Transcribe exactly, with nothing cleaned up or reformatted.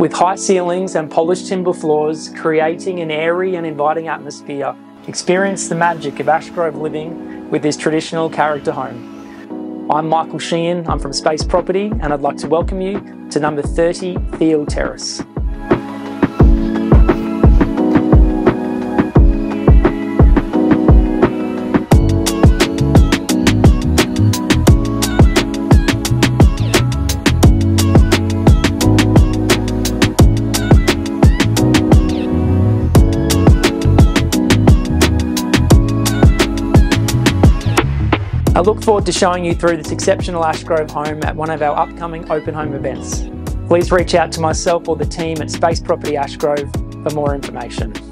With high ceilings and polished timber floors, creating an airy and inviting atmosphere, experience the magic of Ashgrove living with this traditional character home. I'm Michael Shean, I'm from Space Property, and I'd like to welcome you to number thirty Theale Terrace. I look forward to showing you through this exceptional Ashgrove home at one of our upcoming open home events. Please reach out to myself or the team at Space Property Ashgrove for more information.